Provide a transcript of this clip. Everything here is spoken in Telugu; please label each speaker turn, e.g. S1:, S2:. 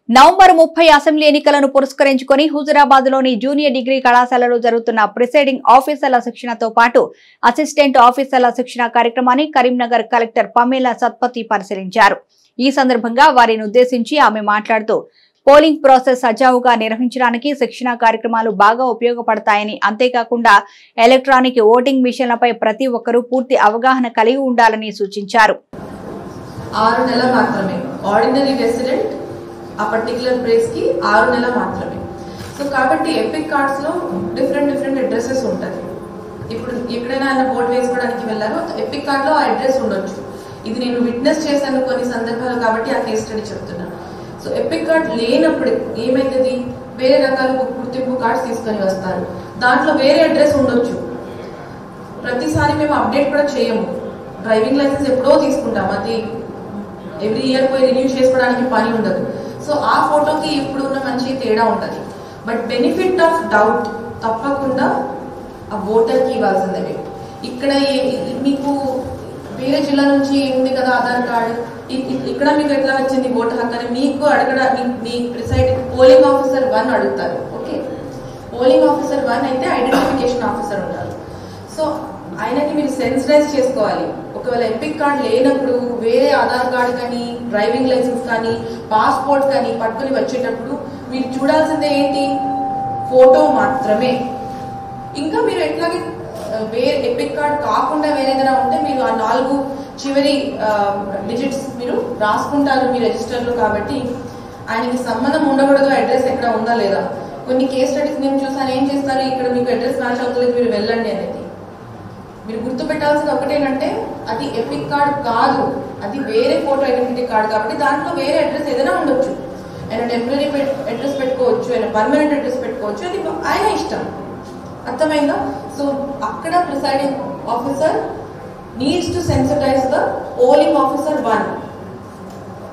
S1: నవంబర్ 30 అసెంబ్లీ ఎన్నికలను పురస్కరించుకొని హుజురాబాద్ లోని జూనియర్ డిగ్రీ కళాశాలలో జరుగుతున్న ప్రిసైడింగ్ ఆఫీసర్ల శిక్షణతో పాటు అసిస్టెంట్ ఆఫీసర్ల శిక్షణ కార్యక్రమాన్ని కరీంనగర్ కలెక్టర్ పమేలా సత్పతి పరిశీలించారు. ఈ సందర్భంగా వారిని ఉద్దేశించి ఆమె మాట్లాడుతూ పోలింగ్ ప్రాసెస్ సజావుగా నిర్వహించడానికి శిక్షణ కార్యక్రమాలు బాగా ఉపయోగపడతాయని, అంతేకాకుండా ఎలక్ట్రానిక్ ఓటింగ్ మిషన్లపై ప్రతి ఒక్కరూ పూర్తి అవగాహన కలిగి ఉండాలని సూచించారు.
S2: 6 నెలలు మాత్రమే ఆర్డినరీ రెసిడెంట్ ఆ పర్టికులర్ ప్లేస్ కి 6 నెలలు మాత్రమే. సో కాబట్టి ఎపిక్ కార్డ్స్ లో డిఫరెంట్ అడ్రసెస్ ఉంటుంది. ఇప్పుడు ఎక్కడైనా ఆయన ఓట్ వేసుకోవడానికి వెళ్ళారో ఎపిక్ కార్డ్ లో ఆ అడ్రస్ ఉండొచ్చు. ఇది నేను విట్నెస్ చేశాను కొన్ని సందర్భాలు కాబట్టి ఆ కేస్ స్టడీ చెప్తున్నాను. సో ఎపిక్ కార్డ్ లేనప్పుడు ఏమైతుంది, వేరే రకాల గుర్తింపు కార్డ్స్ తీసుకొని వస్తారు, దాంట్లో వేరే అడ్రస్ ఉండొచ్చు. ప్రతిసారి మేము అప్డేట్ కూడా చేయము. డ్రైవింగ్ లైసెన్స్ ఎప్పుడో తీసుకుంటాం, అది ఎవ్రీ ఇయర్ పోయి రిన్యూ చేసుకోవడానికి పని ఉండదు. సో ఆ ఫోటోకి ఇప్పుడు ఉన్న మంచి తేడా ఉంటుంది. బట్ బెనిఫిట్ ఆఫ్ డౌట్ తప్పకుండా ఆ ఓటర్కి ఇవ్వాల్సిందే. ఇక్కడ మీకు వేరే జిల్లా నుంచి ఉంది కదా ఆధార్ కార్డు, ఇక్కడ మీకు ఎట్లా వచ్చింది ఓటు హక్కు అని మీకు మీ ప్రిసైడ్ పోలింగ్ ఆఫీసర్ 1 అడుగుతారు. ఓకే, పోలింగ్ ఆఫీసర్ 1 అయితే ఐడెంటిఫికేషన్ ఆఫీసర్ ఉంటారు. సో ఆయనకి మీరు సెన్సిటైజ్ చేసుకోవాలి. ఒకవేళ ఎపిక్ కార్డ్ లేనప్పుడు వేరే ఆధార్ కార్డు కానీ, డ్రైవింగ్ లైసెన్స్ కానీ, పాస్పోర్ట్ కానీ పట్టుకుని వచ్చేటప్పుడు మీరు చూడాల్సిందే ఏంటి, ఫోటో మాత్రమే. ఇంకా మీరు ఎట్లాగే వేరే ఎపిక్ కార్డ్ కాకుండా వేరే ఏదైనా ఉంటే మీరు ఆ 4 చివరి డిజిట్స్ మీరు రాసుకుంటారు మీ రిజిస్టర్లో. కాబట్టి ఆయనకి సంబంధం ఉండకూడదు అడ్రస్ ఎక్కడ ఉందా లేదా. కొన్ని కేస్ స్టడీస్ నేను చూసాను, ఏం చేస్తారు, ఇక్కడ మీకు అడ్రస్ మ్యాచ్ అవుతుంది మీరు వెళ్ళండి అనేది. మీరు గుర్తు పెట్టాల్సింది ఒకటేనంటే అది ఎపిక్ కార్డ్ కాదు, అది వేరే ఫోటో ఐడెంటిటీ కార్డ్. కాబట్టి దాంట్లో వేరే అడ్రస్ ఏదైనా ఉండొచ్చు. ఆయన టెంపరీ అడ్రస్ పెట్టుకోవచ్చు, ఆయన పర్మనెంట్ అడ్రస్ పెట్టుకోవచ్చు, అది ఆయన ఇష్టం. అర్థమైందా? సో అక్కడ presiding officer needs to sensitise the polling officer 1.